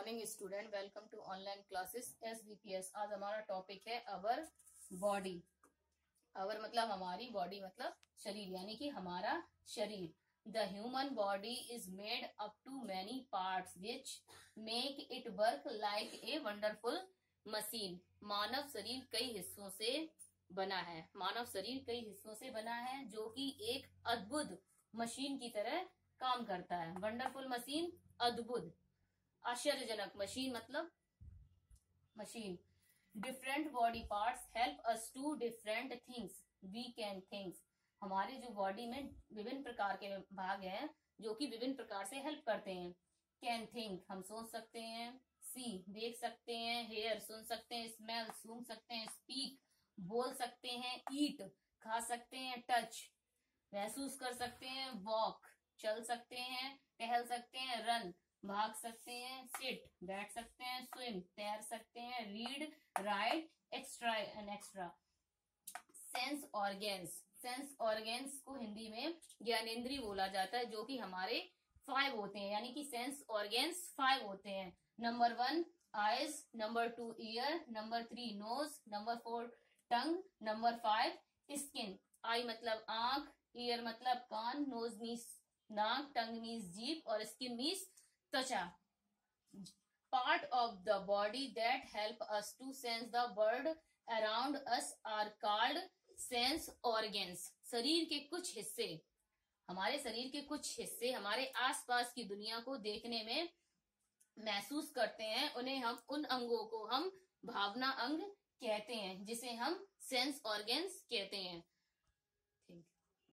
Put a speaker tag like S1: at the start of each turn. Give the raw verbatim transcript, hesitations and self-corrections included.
S1: Morning student, welcome to online classes S B P S. आज हमारा topic है our body. अवर मतलब हमारी, बॉडी मतलब शरीर, यानी कि हमारा शरीर। The human body is made up to many parts which make it work like a wonderful machine. मानव शरीर कई हिस्सों से बना है। मानव शरीर कई हिस्सों से बना है जो कि एक अद्भुत मशीन की तरह काम करता है। वंडरफुल मशीन, अद्भुत, आश्चर्यजनक। मशीन मतलब machine. Different body parts help us to different things we can things. हमारे जो बॉडी में विभिन्न प्रकार के भाग हैं जो कि विभिन्न प्रकार से हेल्प करते हैं। कैन थिंक, हम सोच सकते हैं। सी, देख सकते हैं। हेयर, सुन सकते हैं। स्मेल, सूंघ सकते हैं। स्पीक, बोल सकते हैं। ईट, खा सकते हैं। टच, महसूस कर सकते हैं। वॉक, चल सकते हैं। टहल सकते हैं। रन, भाग सकते हैं। सिट, बैठ सकते हैं। स्विम, तैर सकते हैं। Read, write, extra and extra. Sense organs, sense organs को हिंदी में ज्ञानेंद्रिय बोला जाता है, जो कि हमारे फाइव होते हैं, यानी कि सेंस ऑर्गेन्स फाइव होते हैं। Number one eyes, number two ear, number three nose, number four tongue, number five skin. Eye मतलब आंख, ईयर मतलब कान, नोज मीन्स नाक, टंग मीन्स जीभ और स्किन मीन्स त्वचा। Part of the body that help us to sense the world around us are called sense organs. शरीर के कुछ हिस्से, हमारे शरीर के कुछ हिस्से हमारे आसपास की दुनिया को देखने में महसूस करते हैं। उन्हें हम, उन अंगों को हम भावना अंग कहते हैं, जिसे हम सेंस ऑर्गेन्स कहते हैं।